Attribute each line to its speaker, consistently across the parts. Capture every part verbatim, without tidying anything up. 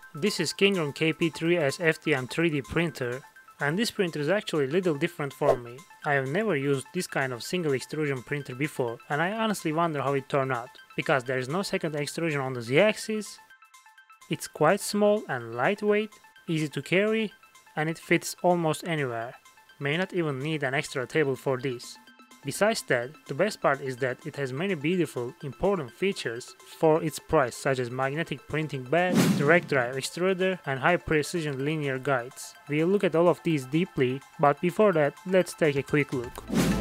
Speaker 1: This is Kingroon K P three S F D M three D printer, and this printer is actually a little different for me. I have never used this kind of single extrusion printer before, and I honestly wonder how it turned out, because there is no second extrusion on the Z-axis, it's quite small and lightweight, easy to carry, and it fits almost anywhere. May not even need an extra table for this. Besides that, the best part is that it has many beautiful, important features for its price, such as magnetic printing bed, direct drive extruder, and high precision linear guides. We'll look at all of these deeply, but before that, let's take a quick look.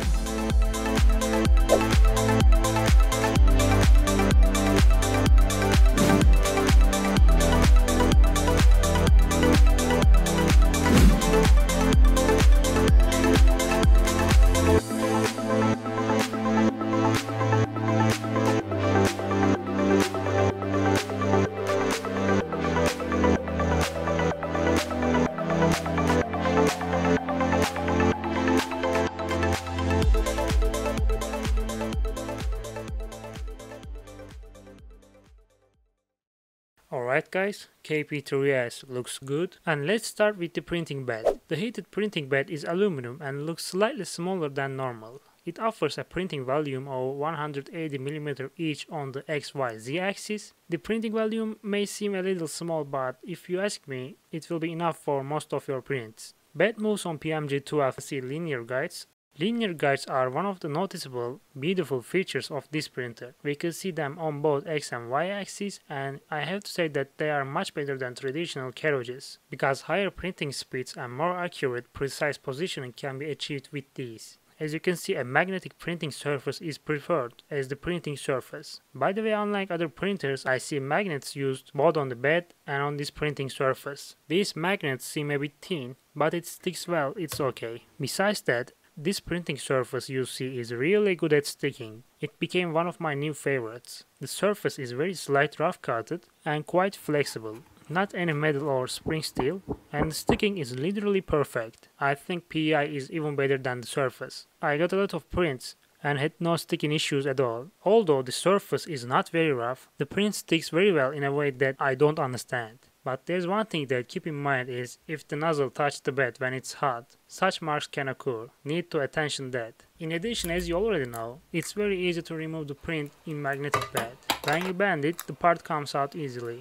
Speaker 1: Alright guys, K P three S looks good, and let's start with the printing bed. The heated printing bed is aluminum and looks slightly smaller than normal. It offers a printing volume of one hundred eighty millimeters each on the X Y Z axis. The printing volume may seem a little small, but if you ask me, it will be enough for most of your prints. Bed moves on P M G twelve C linear guides. Linear guides are one of the noticeable, beautiful features of this printer. We can see them on both X and Y axes, and I have to say that they are much better than traditional carriages, because higher printing speeds and more accurate, precise positioning can be achieved with these. As you can see, a magnetic printing surface is preferred as the printing surface. By the way, unlike other printers, I see magnets used both on the bed and on this printing surface. These magnets seem a bit thin, but it sticks well, it's okay. Besides that, this printing surface you see is really good at sticking. It became one of my new favorites. The surface is very slight rough coated and quite flexible. Not any metal or spring steel, and the sticking is literally perfect. I think P E I is even better than the surface. I got a lot of prints and had no sticking issues at all. Although the surface is not very rough, the print sticks very well in a way that I don't understand. But there's one thing that keep in mind is if the nozzle touches the bed when it's hot, such marks can occur. Need to attention that. In addition, as you already know, it's very easy to remove the print in magnetic bed. When you bend it, the part comes out easily.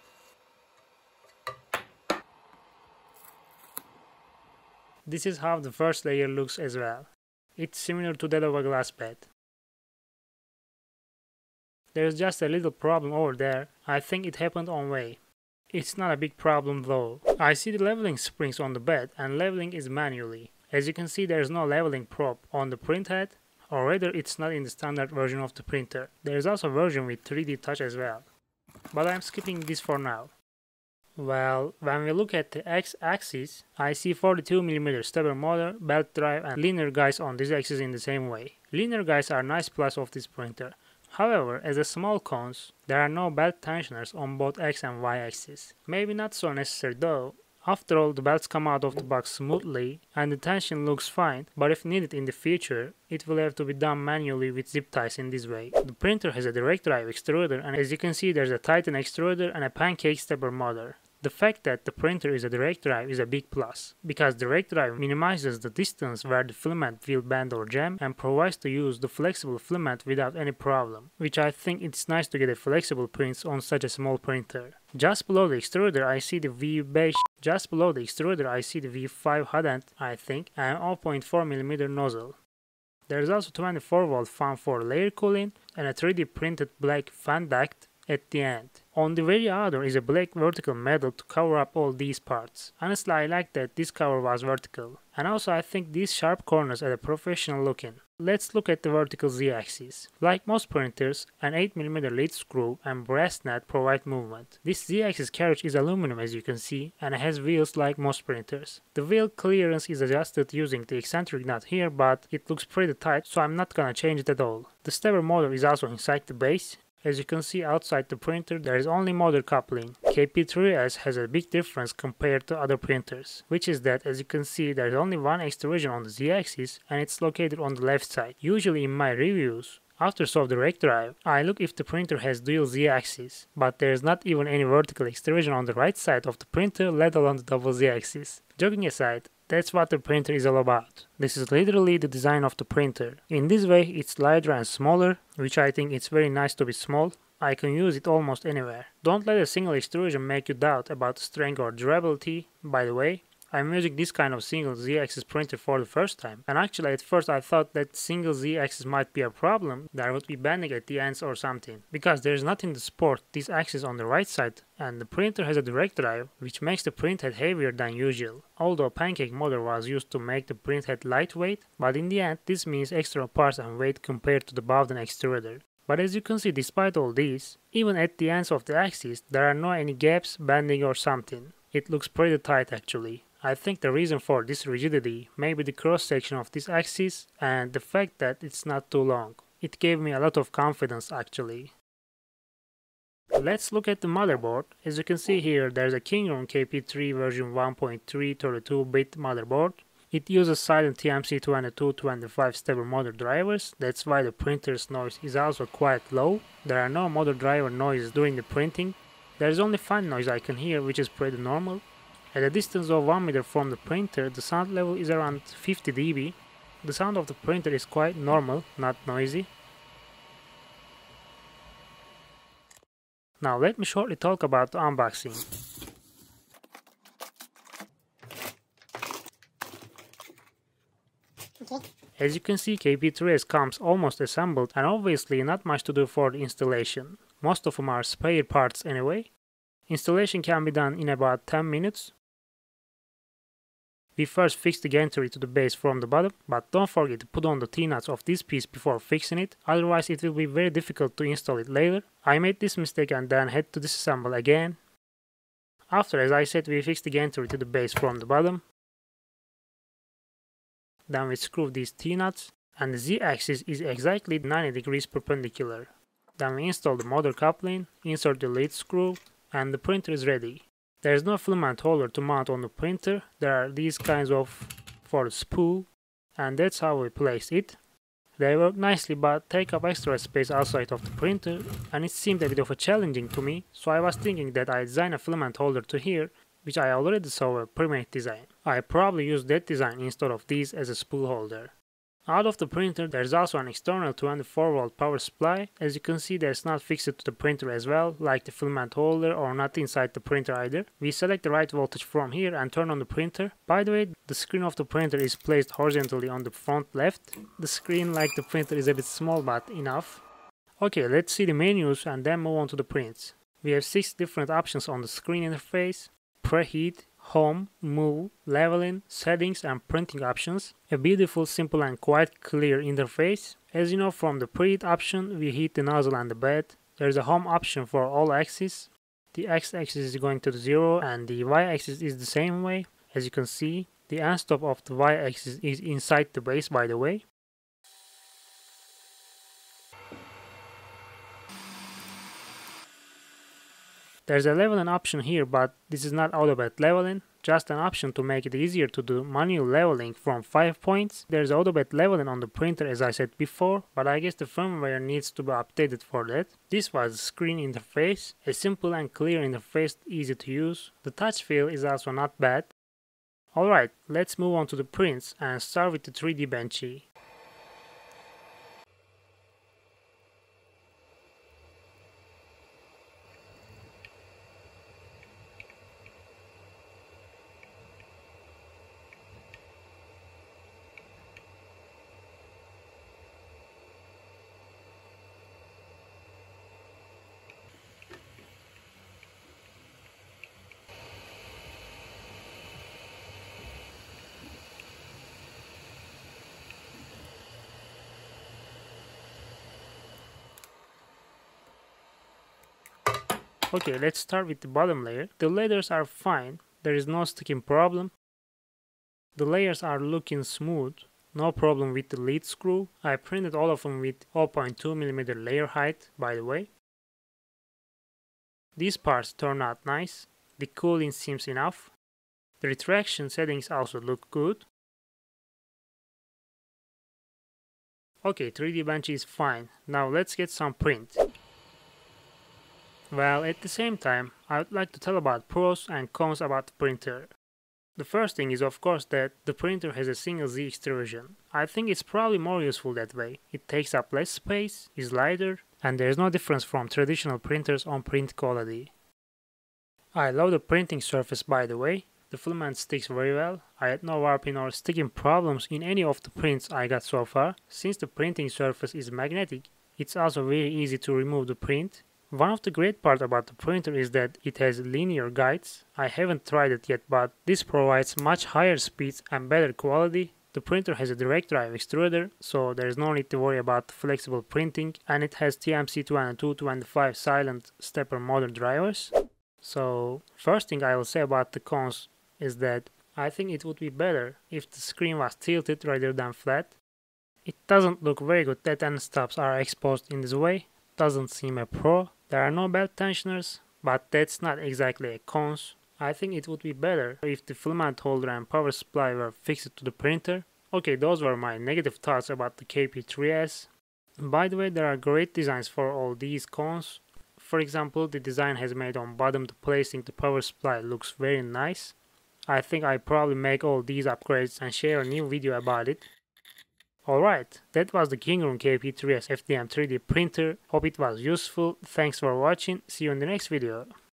Speaker 1: This is how the first layer looks as well. It's similar to that of a glass bed. There's just a little problem over there. I think it happened on way. It's not a big problem though. I see the leveling springs on the bed, and leveling is manually. As you can see, there's no leveling probe on the print head, or rather it's not in the standard version of the printer. There's also a version with three D touch as well. But I'm skipping this for now. Well, when we look at the X-axis, I see forty-two millimeter stepper motor, belt drive, and linear guides on this axis in the same way. Linear guides are a nice plus of this printer. However, as a small cons, there are no belt tensioners on both X and Y axis. Maybe not so necessary though. After all, the belts come out of the box smoothly and the tension looks fine, but if needed in the future, it will have to be done manually with zip ties in this way. The printer has a direct drive extruder, and as you can see, there's a Titan extruder and a pancake stepper motor. The fact that the printer is a direct drive is a big plus, because direct drive minimizes the distance where the filament will bend or jam and provides to use the flexible filament without any problem, which I think it's nice to get a flexible prints on such a small printer. Just below the extruder I see the V beige, just below the extruder I see the V five hot end, I think, and zero point four millimeter nozzle. There is also twenty-four volt fan for layer cooling and a three D printed black fan duct at the end. On the very other is a black vertical metal to cover up all these parts. Honestly, I like that this cover was vertical. And also I think these sharp corners are professional looking. Let's look at the vertical Z-axis. Like most printers, an eight millimeter lead screw and brass nut provide movement. This Z-axis carriage is aluminum as you can see, and it has wheels like most printers. The wheel clearance is adjusted using the eccentric nut here, but it looks pretty tight, so I'm not gonna change it at all. The stepper motor is also inside the base. As you can see outside the printer, there is only motor coupling. K P three S has a big difference compared to other printers, which is that as you can see there is only one extrusion on the Z-axis and it's located on the left side. Usually in my reviews, After solve the direct drive, I look if the printer has dual Z-axis, but there is not even any vertical extrusion on the right side of the printer, let alone the double Z-axis. Joking aside, that's what the printer is all about. This is literally the design of the printer. In this way, it's lighter and smaller, which I think it's very nice to be small. I can use it almost anywhere. Don't let a single extrusion make you doubt about strength or durability. By the way, I'm using this kind of single Z-axis printer for the first time, and actually at first I thought that single Z-axis might be a problem, there would be bending at the ends or something, because there is nothing to support this axis on the right side, and the printer has a direct drive, which makes the printhead heavier than usual. Although pancake motor was used to make the printhead lightweight, but in the end this means extra parts and weight compared to the Bowden extruder. But as you can see, despite all these, even at the ends of the axis there are no any gaps, bending or something. It looks pretty tight actually. I think the reason for this rigidity may be the cross section of this axis and the fact that it's not too long. It gave me a lot of confidence actually. Let's look at the motherboard. As you can see here, there's a Kingroon K P three version one point three thirty-two bit motherboard. It uses silent T M C twenty-two twenty-five stable motor drivers. That's why the printer's noise is also quite low. There are no motor driver noises during the printing. There's only fan noise I can hear, which is pretty normal. At a distance of one meter from the printer, the sound level is around fifty D B. The sound of the printer is quite normal, not noisy. Now let me shortly talk about the unboxing. Okay. As you can see, K P three S comes almost assembled and obviously not much to do for the installation. Most of them are spare parts anyway. Installation can be done in about ten minutes. We first fix the gantry to the base from the bottom, but don't forget to put on the T-nuts of this piece before fixing it, otherwise it will be very difficult to install it later. I made this mistake and then had to disassemble again. After, as I said, we fix the gantry to the base from the bottom. Then we screw these T-nuts, and the Z-axis is exactly ninety degrees perpendicular. Then we install the motor coupling, insert the lead screw, and the printer is ready. There is no filament holder to mount on the printer, there are these kinds of for the spool, and that's how we place it. They work nicely but take up extra space outside of the printer, and it seemed a bit of a challenging to me, so I was thinking that I design a filament holder to here, which I already saw a pre-made design. I probably use that design instead of these as a spool holder. Out of the printer there's also an external twenty-four volt power supply. As you can see, there's not fixed to the printer as well, like the filament holder, or not inside the printer either. We select the right voltage from here and turn on the printer. By the way, the screen of the printer is placed horizontally on the front left. The screen, like the printer, is a bit small but enough. Okay, let's see the menus and then move on to the prints. We have six different options on the screen interface: preheat, home, move, leveling, settings and printing options. A beautiful, simple and quite clear interface. As you know, from the preheat option we heat the nozzle and the bed. There is a home option for all axes. The x-axis is going to the zero and the y-axis is the same way. As you can see, the end stop of the y-axis is inside the base, by the way. There's a leveling option here, but this is not auto-bed leveling, just an option to make it easier to do manual leveling from five points. There's auto-bed leveling on the printer as I said before, but I guess the firmware needs to be updated for that. This was the screen interface, a simple and clear interface, easy to use. The touch feel is also not bad. Alright, let's move on to the prints and start with the three D Benchy. Okay, let's start with the bottom layer. The layers are fine, there is no sticking problem. The layers are looking smooth, no problem with the lead screw. I printed all of them with zero point two millimeter layer height, by the way. These parts turn out nice, the cooling seems enough. The retraction settings also look good. Okay, three D bench is fine. Now let's get some print. Well, at the same time, I would like to tell about pros and cons about the printer. The first thing is of course that the printer has a single Z extrusion. I think it's probably more useful that way. It takes up less space, is lighter, and there is no difference from traditional printers on print quality. I love the printing surface by the way. The filament sticks very well. I had no warping or sticking problems in any of the prints I got so far. Since the printing surface is magnetic, it's also very easy to remove the print. One of the great part about the printer is that it has linear guides. I haven't tried it yet, but this provides much higher speeds and better quality. The printer has a direct drive extruder, so there is no need to worry about flexible printing, and it has T M C twenty-two twenty-five silent stepper motor drivers. So, first thing I will say about the cons is that I think it would be better if the screen was tilted rather than flat. It doesn't look very good that end stops are exposed in this way. Doesn't seem a pro. There are no belt tensioners, but that's not exactly a cons. I think it would be better if the filament holder and power supply were fixed to the printer. Okay, those were my negative thoughts about the K P three S. By the way, there are great designs for all these cons. For example, the design has made on bottom to placing the power supply looks very nice. I think I probably make all these upgrades and share a new video about it. Alright, that was the Kingroon K P three S F D M three D printer. Hope it was useful. Thanks for watching. See you in the next video.